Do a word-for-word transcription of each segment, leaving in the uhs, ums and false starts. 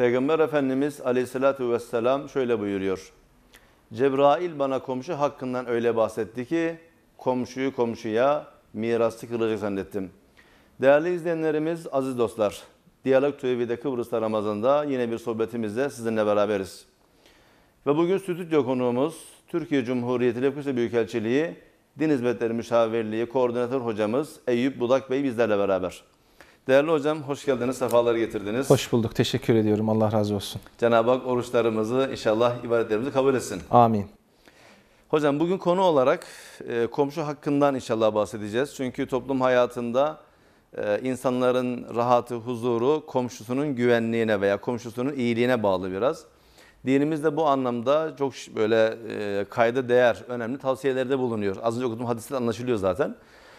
Peygamber Efendimiz Aleyhisselatü Vesselam şöyle buyuruyor. Cebrail bana komşu hakkından öyle bahsetti ki komşuyu komşuya mirasçı kılacak zannettim. Değerli izleyenlerimiz, aziz dostlar, Diyalog T V'de Kıbrıs'ta Ramazan'da yine bir sohbetimizde sizinle beraberiz. Ve bugün stüdyo konuğumuz Türkiye Cumhuriyeti Lefkoşa Büyükelçiliği Din Hizmetleri Müşavirliği Koordinatör Hocamız Eyüp Budak Bey bizlerle beraber. Değerli hocam, hoş geldiniz, sefalar getirdiniz. Hoş bulduk, teşekkür ediyorum. Allah razı olsun. Cenab-ı Hak oruçlarımızı, inşallah ibadetlerimizi kabul etsin. Amin. Hocam bugün konu olarak e, komşu hakkından inşallah bahsedeceğiz. Çünkü toplum hayatında e, insanların rahatı, huzuru komşusunun güvenliğine veya komşusunun iyiliğine bağlı biraz. Dinimiz de bu anlamda çok böyle e, kayda değer, önemli tavsiyelerde bulunuyor. Az önce okuduğum hadiste anlaşılıyor zaten.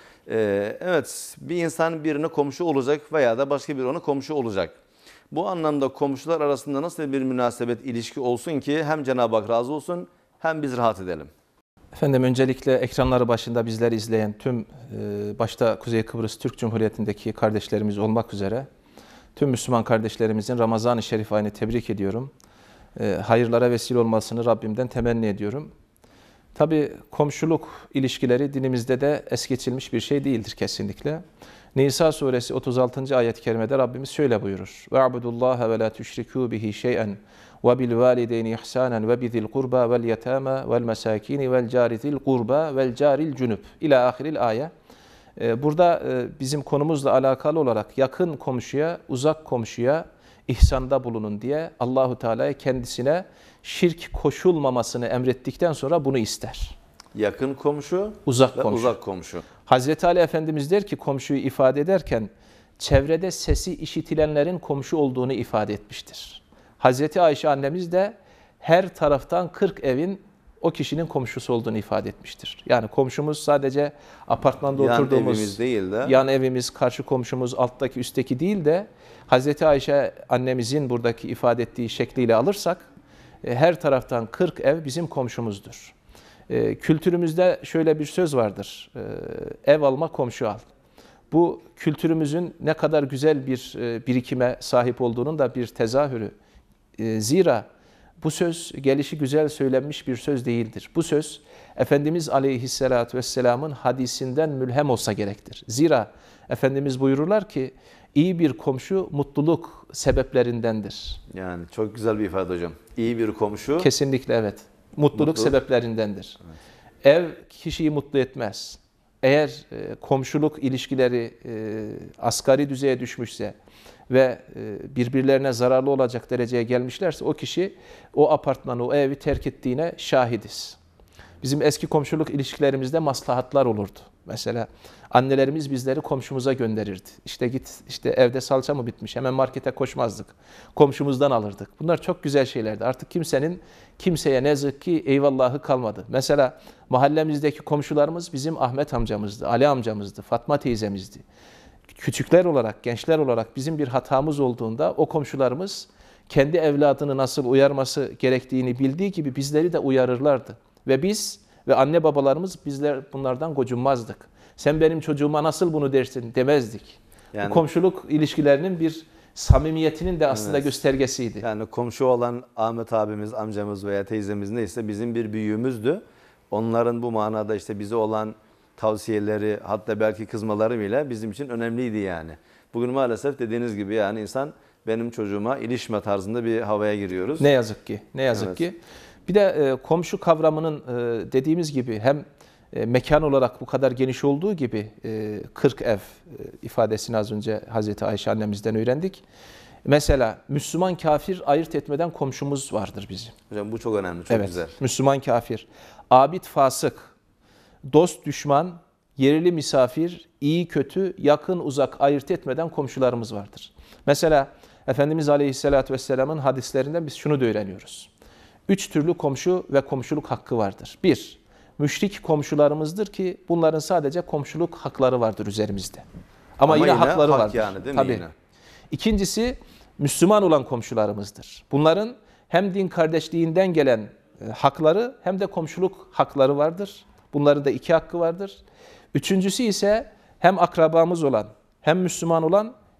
E, evet, bir insan birine komşu olacak veya da başka biri ona komşu olacak. Bu anlamda komşular arasında nasıl bir münasebet, ilişki olsun ki hem Cenab-ı Hak razı olsun hem biz rahat edelim? Efendim öncelikle ekranları başında bizleri izleyen tüm e, başta Kuzey Kıbrıs Türk Cumhuriyeti'ndeki kardeşlerimiz olmak üzere tüm Müslüman kardeşlerimizin Ramazan-ı Şerif ayını tebrik ediyorum. E, hayırlara vesile olmasını Rabbimden temenni ediyorum. Tabii komşuluk ilişkileri dinimizde de es geçilmiş bir şey değildir kesinlikle. Nisa suresi otuz altıncı ayet-i kerimede Rabbimiz şöyle buyurur. وَاعْبُدُوا اللّٰهَ وَلَا تُشْرِكُوا بِهِ شَيْئًا وَبِالْوَالِدَيْنِ إِحْسَانًا وَبِذِي الْقُرْبَى وَالْيَتَامَى وَالْمَسَاكِينِ وَالْجَارِ ذِي الْقُرْبَى وَالْجَارِ الْجُنُبِ İlâ ahiril ayet. Burada bizim konumuzla alakalı olarak yakın komşuya, uzak komşuya ihsanda bulunun diye Allahu Teala kendisine şirk koşulmamasını emrettikten sonra bunu ister. Yakın komşu, uzak ve komşu. uzak komşu. Hazreti Ali Efendimiz der ki komşuyu ifade ederken çevrede sesi işitilenlerin komşu olduğunu ifade etmiştir. Hazreti Ayşe annemiz de her taraftan kırk evin o kişinin komşusu olduğunu ifade etmiştir. Yani komşumuz sadece apartmanda yan oturduğumuz evimiz değil de yan evimiz, karşı komşumuz, alttaki, üstteki değil de Hazreti Ayşe annemizin buradaki ifade ettiği şekliyle alırsak her taraftan kırk ev bizim komşumuzdur. Kültürümüzde şöyle bir söz vardır. Ev alma, komşu al. Bu kültürümüzün ne kadar güzel bir birikime sahip olduğunun da bir tezahürü. Zira bu söz gelişi güzel söylenmiş bir söz değildir. Bu söz Efendimiz Aleyhisselatü Vesselam'ın hadisinden mülhem olsa gerektir. Zira Efendimiz buyururlar ki iyi bir komşu mutluluk sebeplerindendir. Yani çok güzel bir ifade hocam. İyi bir komşu. Kesinlikle evet. Mutluluk, Mutluluk. sebeplerindendir. Evet. Ev kişiyi mutlu etmez. Eğer e, komşuluk ilişkileri e, asgari düzeye düşmüşse ve e, birbirlerine zararlı olacak dereceye gelmişlerse o kişi o apartmanı, o evi terk ettiğine şahidiz. Bizim eski komşuluk ilişkilerimizde maslahatlar olurdu. Mesela annelerimiz bizleri komşumuza gönderirdi. İşte git, işte evde salça mı bitmiş, hemen markete koşmazdık. Komşumuzdan alırdık. Bunlar çok güzel şeylerdi. Artık kimsenin kimseye ne yazık ki eyvallahı kalmadı. Mesela mahallemizdeki komşularımız bizim Ahmet amcamızdı, Ali amcamızdı, Fatma teyzemizdi. Küçükler olarak, gençler olarak bizim bir hatamız olduğunda o komşularımız kendi evladını nasıl uyarması gerektiğini bildiği gibi bizleri de uyarırlardı. Ve biz ve anne babalarımız bizler bunlardan gocunmazdık. Sen benim çocuğuma nasıl bunu dersin demezdik. Yani, bu komşuluk ilişkilerinin bir samimiyetinin de aslında evet, göstergesiydi. Yani komşu olan Ahmet abimiz, amcamız veya teyzemiz neyse bizim bir büyüğümüzdü. Onların bu manada işte bize olan tavsiyeleri, hatta belki kızmaları bile bizim için önemliydi yani. Bugün maalesef dediğiniz gibi yani insan benim çocuğuma ilişme tarzında bir havaya giriyoruz. Ne yazık ki, ne yazık evet. ki. Bir de e, komşu kavramının e, dediğimiz gibi hem e, mekan olarak bu kadar geniş olduğu gibi e, kırk ev e, ifadesini az önce Hazreti Ayşe annemizden öğrendik. Mesela Müslüman kafir ayırt etmeden komşumuz vardır bizim. Hocam bu çok önemli, çok evet, güzel. Müslüman kafir, abid fasık, dost düşman, yerli misafir, iyi kötü, yakın uzak ayırt etmeden komşularımız vardır. Mesela Efendimiz Aleyhisselatü Vesselam'ın hadislerinden biz şunu da öğreniyoruz. Üç türlü komşu ve komşuluk hakkı vardır. Bir, müşrik komşularımızdır ki bunların sadece komşuluk hakları vardır üzerimizde. Ama, Ama yine, yine hakları hak vardır. Yani, değil mi Tabii. Yine? İkincisi, Müslüman olan komşularımızdır. Bunların hem din kardeşliğinden gelen e, hakları hem de komşuluk hakları vardır. Bunların da iki hakkı vardır. Üçüncüsü ise hem akrabamız olan hem Müslüman olan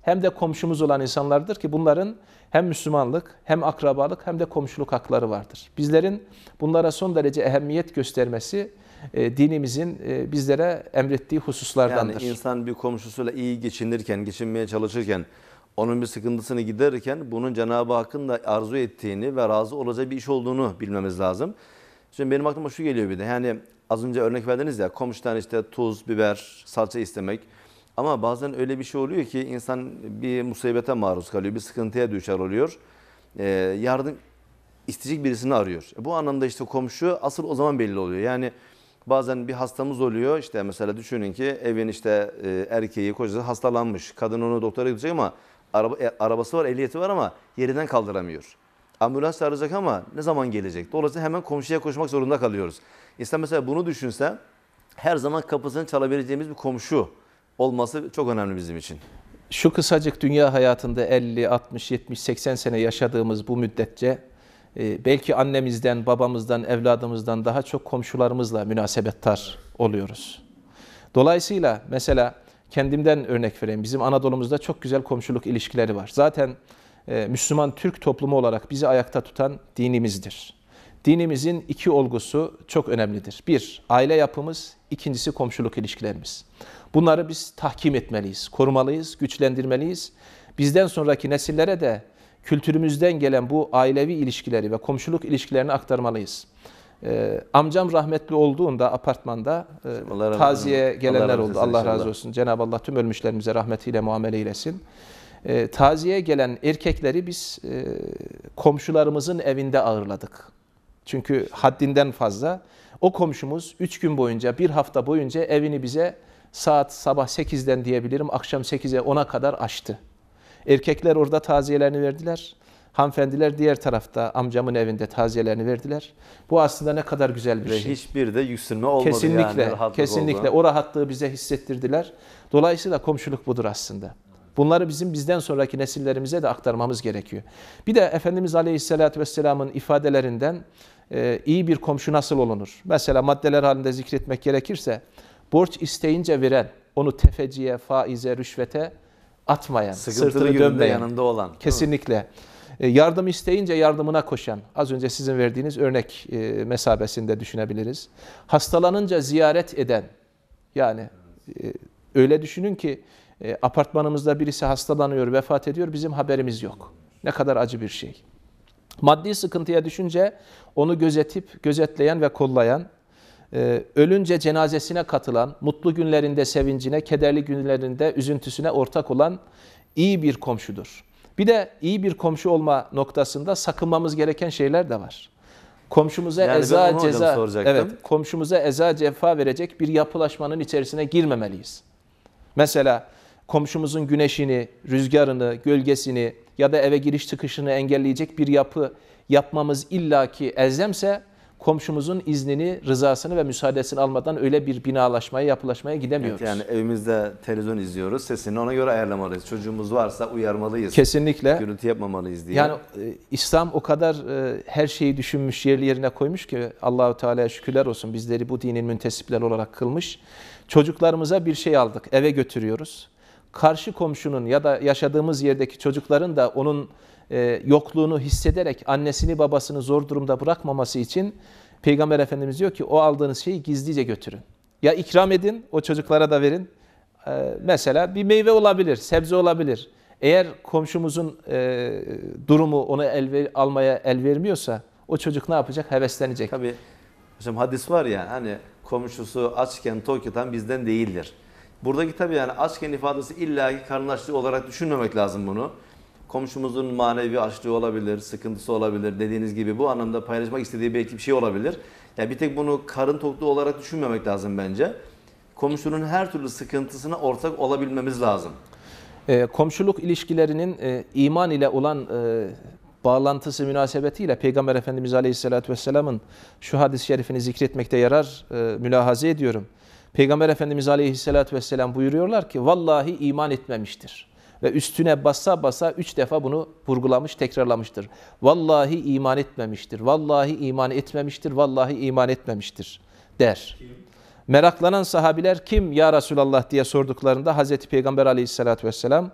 hem de komşumuz olan insanlardır ki bunların hem Müslümanlık, hem akrabalık, hem de komşuluk hakları vardır. Bizlerin bunlara son derece ehemmiyet göstermesi e, dinimizin e, bizlere emrettiği hususlardandır. Yani insan bir komşusuyla iyi geçinirken, geçinmeye çalışırken, onun bir sıkıntısını giderirken bunun Cenab-ı Hakk'ın da arzu ettiğini ve razı olacağı bir iş olduğunu bilmemiz lazım. Şimdi benim aklıma şu geliyor bir de, yani az önce örnek verdiniz ya, komşudan işte tuz, biber, salça istemek. Ama bazen öyle bir şey oluyor ki insan bir musibete maruz kalıyor, bir sıkıntıya düşer oluyor. Ee, yardım isteyecek birisini arıyor. Bu anlamda işte komşu asıl o zaman belli oluyor. Yani bazen bir hastamız oluyor, işte mesela düşünün ki evin işte e, erkeği, kocası hastalanmış. Kadın onu doktora gidecek ama araba, e, arabası var, ehliyeti var ama yerinden kaldıramıyor. Ambulans çağıracak ama ne zaman gelecek? Dolayısıyla hemen komşuya koşmak zorunda kalıyoruz. İnsan mesela bunu düşünse, her zaman kapısını çalabileceğimiz bir komşu olması çok önemli bizim için. Şu kısacık dünya hayatında elli, altmış, yetmiş, seksen sene yaşadığımız bu müddetçe e, belki annemizden, babamızdan, evladımızdan daha çok komşularımızla münasebettar oluyoruz. Dolayısıyla mesela kendimden örnek vereyim. Bizim Anadolu'muzda çok güzel komşuluk ilişkileri var. Zaten e, Müslüman Türk toplumu olarak bizi ayakta tutan dinimizdir. Dinimizin iki olgusu çok önemlidir. Bir, aile yapımız, ikincisi komşuluk ilişkilerimiz. Bunları biz tahkim etmeliyiz, korumalıyız, güçlendirmeliyiz. Bizden sonraki nesillere de kültürümüzden gelen bu ailevi ilişkileri ve komşuluk ilişkilerini aktarmalıyız. Ee, amcam rahmetli olduğunda apartmanda e, taziye gelenler oldu. Allah razı olsun. Cenab-ı Allah tüm ölmüşlerimize rahmetiyle muamele eylesin. E, taziye gelen erkekleri biz e, komşularımızın evinde ağırladık. Çünkü haddinden fazla. O komşumuz üç gün boyunca, bir hafta boyunca evini bize saat sabah sekizden diyebilirim, akşam sekize ona kadar açtı. Erkekler orada taziyelerini verdiler. Hanımefendiler diğer tarafta amcamın evinde taziyelerini verdiler. Bu aslında ne kadar güzel bir Ve şey. hiçbir de yüksünme olmadı. Kesinlikle, yani. kesinlikle. Oldu. O rahatlığı bize hissettirdiler. Dolayısıyla komşuluk budur aslında. Bunları bizim bizden sonraki nesillerimize de aktarmamız gerekiyor. Bir de Efendimiz Aleyhisselatü Vesselam'ın ifadelerinden e, iyi bir komşu nasıl olunur? Mesela maddeler halinde zikretmek gerekirse, borç isteyince veren, onu tefeciye, faize, rüşvete atmayan, Sıkıntılı sırtını dönmeyen, yanında olan. kesinlikle. E, yardım isteyince yardımına koşan, az önce sizin verdiğiniz örnek e, mesabesinde düşünebiliriz. Hastalanınca ziyaret eden, yani e, öyle düşünün ki e, apartmanımızda birisi hastalanıyor, vefat ediyor, bizim haberimiz yok. Ne kadar acı bir şey. Maddi sıkıntıya düşünce onu gözetip, gözetleyen ve kollayan, Ee, ölünce cenazesine katılan, mutlu günlerinde sevincine, kederli günlerinde üzüntüsüne ortak olan iyi bir komşudur. Bir de iyi bir komşu olma noktasında sakınmamız gereken şeyler de var. Komşumuza Yani eza ceza, evet, evet, komşumuza eza cefa verecek bir yapılaşmanın içerisine girmemeliyiz. Mesela komşumuzun güneşini, rüzgarını, gölgesini ya da eve giriş çıkışını engelleyecek bir yapı yapmamız illaki elzemse, komşumuzun iznini, rızasını ve müsaadesini almadan öyle bir binalaşmaya, yapılaşmaya gidemiyoruz. Evet, yani evimizde televizyon izliyoruz, sesini ona göre ayarlamalıyız. Çocuğumuz varsa uyarmalıyız. Kesinlikle. Gürültü yapmamalıyız diye. Yani e, İslam o kadar e, her şeyi düşünmüş, yerli yerine koymuş ki Allahu Teala'ya şükürler olsun, bizleri bu dinin müntesipleri olarak kılmış. Çocuklarımıza bir şey aldık, eve götürüyoruz. Karşı komşunun ya da yaşadığımız yerdeki çocukların da onun e, yokluğunu hissederek annesini babasını zor durumda bırakmaması için Peygamber Efendimiz diyor ki o aldığınız şeyi gizlice götürün. Ya ikram edin, o çocuklara da verin. E, mesela bir meyve olabilir, sebze olabilir. Eğer komşumuzun e, durumu ona el ver, almaya el vermiyorsa o çocuk ne yapacak? Heveslenecek. Tabii hocam, hadis var ya, hani komşusu açken tok yatan bizden değildir. Buradaki tabii yani açken ifadesi illaki karnın açlığı olarak düşünmemek lazım bunu. Komşumuzun manevi açlığı olabilir, sıkıntısı olabilir. Dediğiniz gibi bu anlamda paylaşmak istediği belki bir şey olabilir. Yani bir tek bunu karın tokluğu olarak düşünmemek lazım bence. Komşunun her türlü sıkıntısına ortak olabilmemiz lazım. E, komşuluk ilişkilerinin e, iman ile olan e, bağlantısı münasebetiyle Peygamber Efendimiz Aleyhisselatü Vesselam'ın şu hadis-i şerifini zikretmekte yarar e, mülahaze ediyorum. Peygamber Efendimiz Aleyhisselatü Vesselam buyuruyorlar ki vallahi iman etmemiştir. Ve üstüne basa basa üç defa bunu vurgulamış, tekrarlamıştır. Vallahi iman etmemiştir, vallahi iman etmemiştir, vallahi iman etmemiştir der. Kim? Meraklanan sahabiler kim ya Resulallah diye sorduklarında Hazreti Peygamber Aleyhisselatü Vesselam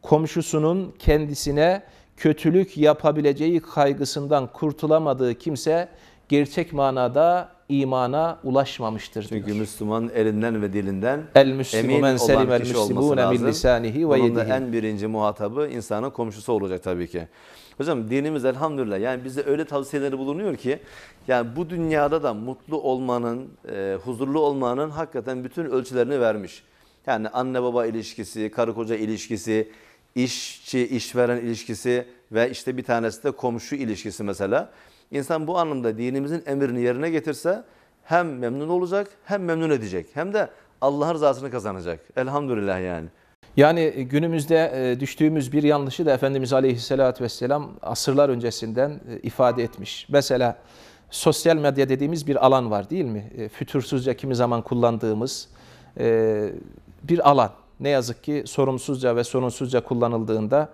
komşusunun kendisine kötülük yapabileceği kaygısından kurtulamadığı kimse gerçek manada imana ulaşmamıştır Çünkü diyor. Müslüman elinden ve dilinden El müslimu emin men selim olan el kişi olması müslimune min lazım. lisanihi ve Bunun da yedihi. en birinci muhatabı insanın komşusu olacak tabii ki. Hocam dinimiz elhamdülillah yani bize öyle tavsiyeleri bulunuyor ki yani bu dünyada da mutlu olmanın, e, huzurlu olmanın hakikaten bütün ölçülerini vermiş. Yani anne baba ilişkisi, karı koca ilişkisi, işçi işveren ilişkisi ve işte bir tanesi de komşu ilişkisi mesela. İnsan bu anlamda dinimizin emrini yerine getirse hem memnun olacak hem memnun edecek hem de Allah'ın rızasını kazanacak. Elhamdülillah yani. Yani günümüzde düştüğümüz bir yanlışı da Efendimiz Aleyhisselatü Vesselam asırlar öncesinden ifade etmiş. Mesela sosyal medya dediğimiz bir alan var değil mi? Fütursuzca kimi zaman kullandığımız bir alan. Ne yazık ki sorumsuzca ve sorunsuzca kullanıldığında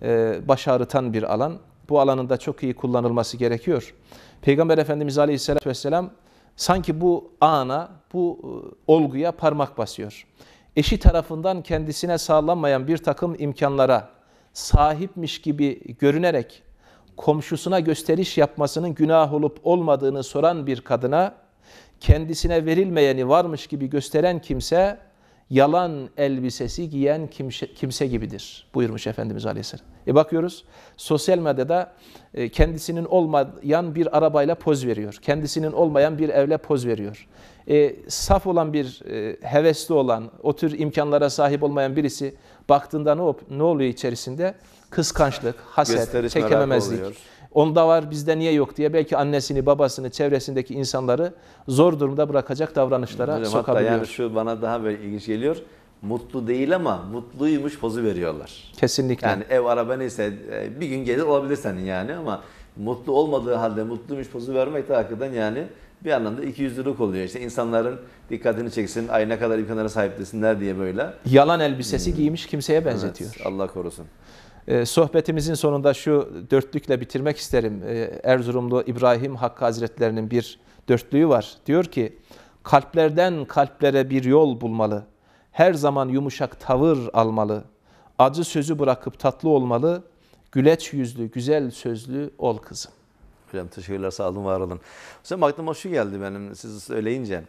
baş ağrıtan bir alan. Bu alanın da çok iyi kullanılması gerekiyor. Peygamber Efendimiz Aleyhisselatü Vesselam sanki bu ana, bu olguya parmak basıyor. Eşi tarafından kendisine sağlanmayan bir takım imkanlara sahipmiş gibi görünerek komşusuna gösteriş yapmasının günah olup olmadığını soran bir kadına kendisine verilmeyeni varmış gibi gösteren kimse yalan elbisesi giyen kimse, kimse gibidir buyurmuş Efendimiz Aleyhisselam. E bakıyoruz sosyal medyada kendisinin olmayan bir arabayla poz veriyor. Kendisinin olmayan bir evle poz veriyor. E, saf olan bir, e, hevesli olan, o tür imkanlara sahip olmayan birisi baktığında ne, ne oluyor içerisinde? Kıskançlık, haset, Gösteriş çekememezlik. Onda var bizde niye yok diye belki annesini, babasını, çevresindeki insanları zor durumda bırakacak davranışlara Hocam, sokabiliyor. hatta yani şu bana daha böyle ilginç geliyor. Mutlu değil ama mutluymuş pozu veriyorlar. Kesinlikle. Yani ev araba neyse bir gün gelir olabilir senin yani ama mutlu olmadığı halde mutluymuş pozu vermek de hakikaten yani bir anlamda ikiyüzlülük oluyor. İşte insanların dikkatini çeksin, ay ne kadar imkanlara sahip desinler diye böyle. Yalan elbisesi hmm. giymiş kimseye benzetiyor. Evet, Allah korusun. Ee, sohbetimizin sonunda şu dörtlükle bitirmek isterim. Ee, Erzurumlu İbrahim Hakkı Hazretlerinin bir dörtlüğü var. Diyor ki, kalplerden kalplere bir yol bulmalı. Her zaman yumuşak tavır almalı. Acı sözü bırakıp tatlı olmalı. Güleç yüzlü, güzel sözlü ol kızım. Hocam teşekkürler, sağ olun, var olun. Hocam aklıma şu geldi benim siz söyleyince.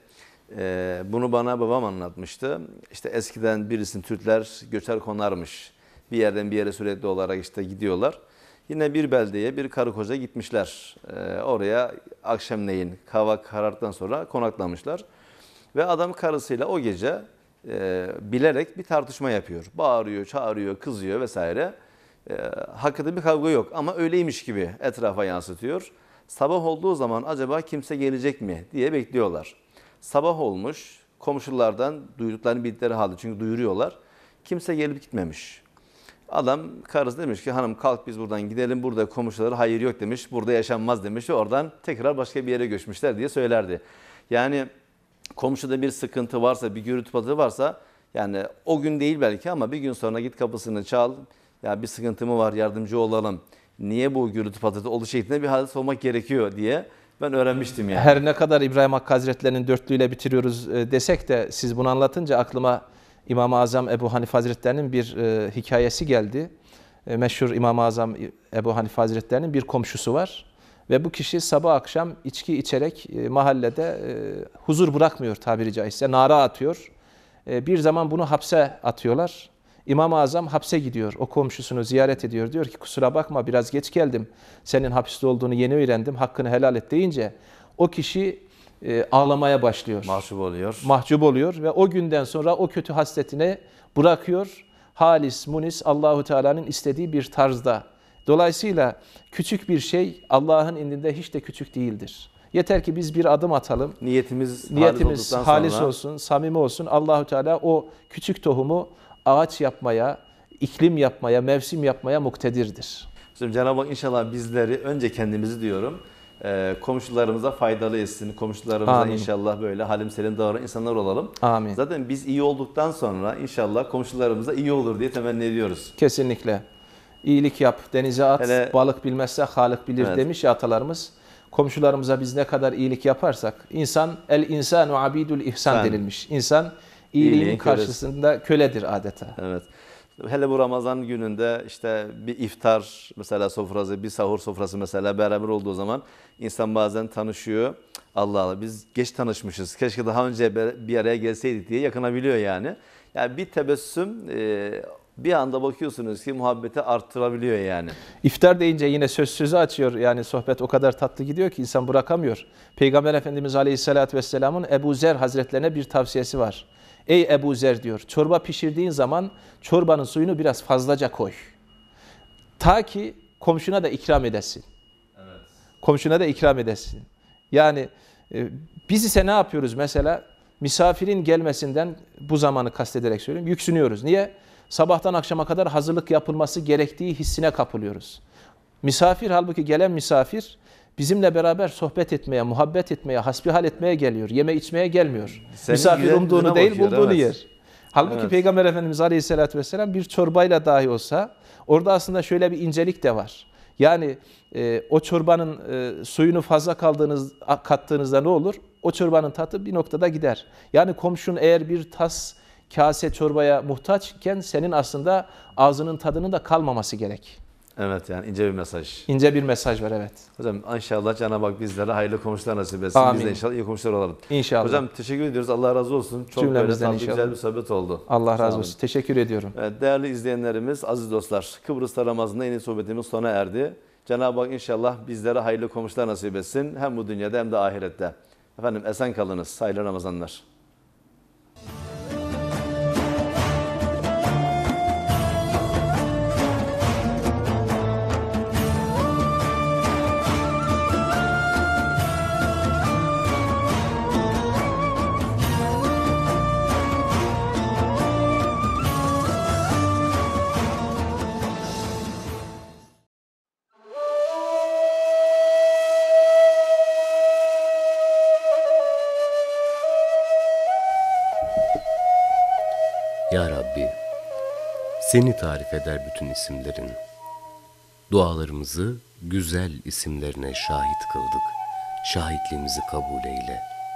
Ee, bunu bana babam anlatmıştı. İşte eskiden birisinin Türkler göçer konarmış. Bir yerden bir yere sürekli olarak işte gidiyorlar. Yine bir beldeye bir karı koca gitmişler. Ee, oraya akşamleyin hava kararttıktan sonra konaklamışlar. Ve adam karısıyla o gece e, bilerek bir tartışma yapıyor. Bağırıyor, çağırıyor, kızıyor vesaire. E, hakikaten bir kavga yok ama öyleymiş gibi etrafa yansıtıyor. Sabah olduğu zaman acaba kimse gelecek mi diye bekliyorlar. Sabah olmuş, komşulardan duyduklarını bildikleri halde, çünkü duyuruyorlar. Kimse gelip gitmemiş. Adam karısı demiş ki hanım kalk biz buradan gidelim, burada komşuları hayır yok demiş, burada yaşanmaz demiş ve oradan tekrar başka bir yere göçmüşler diye söylerdi. Yani komşuda bir sıkıntı varsa, bir gürültü patırtı varsa yani o gün değil belki ama bir gün sonra git kapısını çal. Ya bir sıkıntı mı var, yardımcı olalım. Niye bu gürültü patırtı olduğu şeklinde bir hadis olmak gerekiyor diye ben öğrenmiştim yani. Her ne kadar İbrahim Hakkı Hazretleri'nin dörtlüğüyle bitiriyoruz desek de siz bunu anlatınca aklıma İmam-ı Azam Ebu Hanife Hazretleri'nin bir e, hikayesi geldi. E, meşhur İmam-ı Azam Ebu Hanife Hazretleri'nin bir komşusu var. Ve bu kişi sabah akşam içki içerek e, mahallede e, huzur bırakmıyor tabiri caizse. Nara atıyor. E, bir zaman bunu hapse atıyorlar. İmam-ı Azam hapse gidiyor. O komşusunu ziyaret ediyor. Diyor ki kusura bakma biraz geç geldim. Senin hapiste olduğunu yeni öğrendim. Hakkını helal et deyince o kişi e, ağlamaya başlıyor. Mahcup oluyor. Mahcup oluyor ve o günden sonra o kötü hasletini bırakıyor. Halis, munis, Allahu Teala'nın istediği bir tarzda. Dolayısıyla küçük bir şey Allah'ın indinde hiç de küçük değildir. Yeter ki biz bir adım atalım. Niyetimiz, Niyetimiz halis, halis sonra... olsun, samimi olsun. Allahu Teala o küçük tohumu ağaç yapmaya, iklim yapmaya, mevsim yapmaya muktedirdir. Şimdi Cenab-ı Hak inşallah bizleri, önce kendimizi diyorum, e, komşularımıza faydalı etsin. Komşularımıza Amin. İnşallah böyle halim selim davranan insanlar olalım. Amin. Zaten biz iyi olduktan sonra inşallah komşularımıza iyi olur diye temenni ediyoruz. Kesinlikle. İyilik yap, denize at, Hele, balık bilmezse Halık bilir evet. demiş ya atalarımız. Komşularımıza biz ne kadar iyilik yaparsak, insan el insanu abidul ihsan Sen, denilmiş. İnsan iyiliğin iyiliğin karşısında köledir adeta. Evet. Hele bu Ramazan gününde işte bir iftar mesela sofrası, bir sahur sofrası mesela beraber olduğu zaman insan bazen tanışıyor. Allah Allah biz geç tanışmışız. Keşke daha önce bir araya gelseydik diye yakınabiliyor yani. Yani bir tebessüm bir anda bakıyorsunuz ki muhabbeti arttırabiliyor yani. İftar deyince yine söz sözü açıyor. Yani sohbet o kadar tatlı gidiyor ki insan bırakamıyor. Peygamber Efendimiz Aleyhisselatü Vesselam'ın Ebu Zer Hazretlerine bir tavsiyesi var. Ey Ebu Zer diyor, çorba pişirdiğin zaman çorbanın suyunu biraz fazlaca koy. Ta ki komşuna da ikram edesin. Evet. Komşuna da ikram edesin. Yani e, biz ise ne yapıyoruz mesela? Misafirin gelmesinden bu zamanı kastederek söylüyorum. Yüksünüyoruz. Niye? Sabahtan akşama kadar hazırlık yapılması gerektiği hissine kapılıyoruz. Misafir halbuki gelen misafir bizimle beraber sohbet etmeye, muhabbet etmeye, hasbihal etmeye geliyor. Yeme içmeye gelmiyor. Senin misafir umduğunu değil bakıyor, bulduğunu evet. yer. Halbuki evet. Peygamber Efendimiz Aleyhisselatü Vesselam bir çorbayla dahi olsa orada aslında şöyle bir incelik de var. Yani e, o çorbanın e, suyunu fazla kaldığınız, kattığınızda ne olur? O çorbanın tadı bir noktada gider. Yani komşun eğer bir tas kase çorbaya muhtaçken senin aslında ağzının tadının da kalmaması gerek. Evet yani ince bir mesaj. İnce bir mesaj var evet. Hocam inşallah Cenab-ı Hak bizlere hayırlı komşular nasip etsin. Amin. Biz de inşallah iyi komşular olalım. İnşallah. Hocam teşekkür ediyoruz. Allah razı olsun. Çok böyle tatlı güzel bir sohbet oldu. Allah razı olsun. Teşekkür ediyorum. Evet, değerli izleyenlerimiz, aziz dostlar, Kıbrıs'ta Ramazan'da yeni sohbetimiz sona erdi. Cenab-ı Hak inşallah bizlere hayırlı komşular nasip etsin. Hem bu dünyada hem de ahirette. Efendim esen kalınız. Hayırlı Ramazanlar. Ya Rabbi, seni tarif eder bütün isimlerin. Dualarımızı güzel isimlerine şahit kıldık. Şahitliğimizi kabul eyle.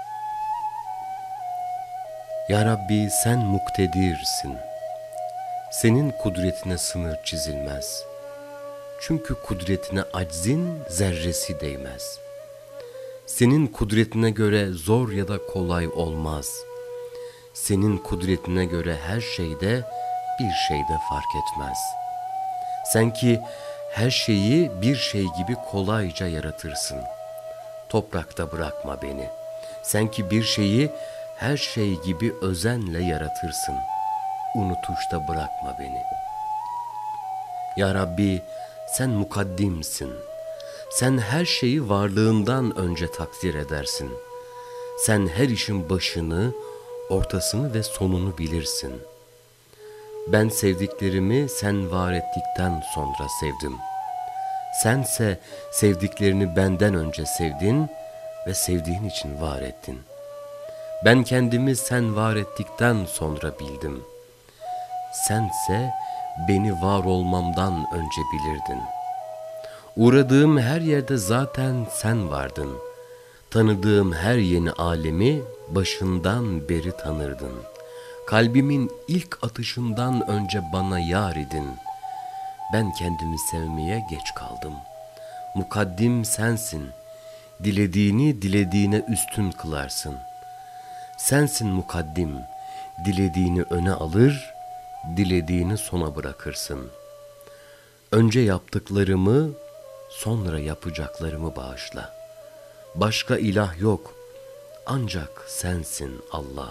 Ya Rabbi sen muktedirsin. Senin kudretine sınır çizilmez. Çünkü kudretine aczin zerresi değmez. Senin kudretine göre zor ya da kolay olmaz. Senin kudretine göre her şeyde bir şeyde fark etmez. Sen ki her şeyi bir şey gibi kolayca yaratırsın. Toprakta bırakma beni. Sen ki bir şeyi her şey gibi özenle yaratırsın. Unutuşta bırakma beni. Ya Rabbi sen mukaddimsin. Sen her şeyi varlığından önce takdir edersin. Sen her işin başını, ortasını ve sonunu bilirsin. Ben sevdiklerimi sen var ettikten sonra sevdim. Sense sevdiklerini benden önce sevdin ve sevdiğin için var ettin. Ben kendimi sen var ettikten sonra bildim. Sense beni var olmamdan önce bilirdin. Uğradığım her yerde zaten sen vardın. Tanıdığım her yeni alemi başından beri tanırdın. Kalbimin ilk atışından önce bana yar idin. Ben kendimi sevmeye geç kaldım. Mukaddim sensin. Dilediğini dilediğine üstün kılarsın. Sensin mukaddim. Dilediğini öne alır, dilediğini sona bırakırsın. Önce yaptıklarımı, sonra yapacaklarımı bağışla. Başka ilah yok, ancak sensin Allah.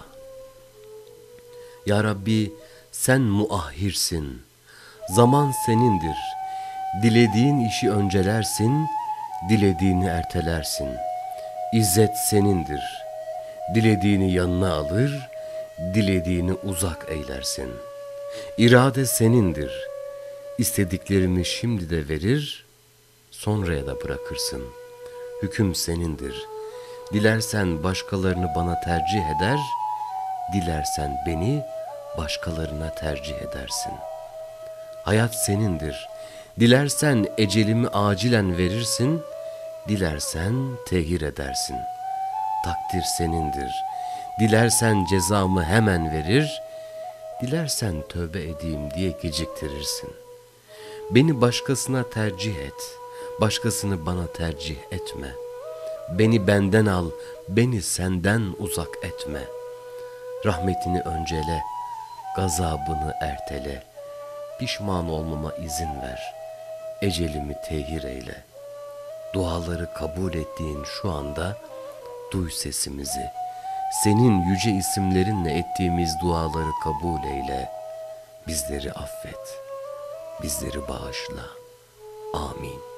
Ya Rabbi sen muahhirsin, zaman senindir. Dilediğin işi öncelersin, dilediğini ertelersin. İzzet senindir, dilediğini yanına alır, dilediğini uzak eylersin. İrade senindir, istediklerini şimdi de verir, sonraya da bırakırsın. Hüküm senindir. Dilersen başkalarını bana tercih eder, dilersen beni başkalarına tercih edersin. Hayat senindir. Dilersen ecelimi acilen verirsin, dilersen tehir edersin. Takdir senindir. Dilersen cezamı hemen verir, dilersen tövbe edeyim diye geciktirirsin. Beni başkasına tercih et, başkasını bana tercih etme. Beni benden al, beni senden uzak etme. Rahmetini öncele, gazabını ertele. Pişman olmama izin ver, ecelimi tehir eyle. Duaları kabul ettiğin şu anda duy sesimizi. Senin yüce isimlerinle ettiğimiz duaları kabul eyle. Bizleri affet, bizleri bağışla. Amin.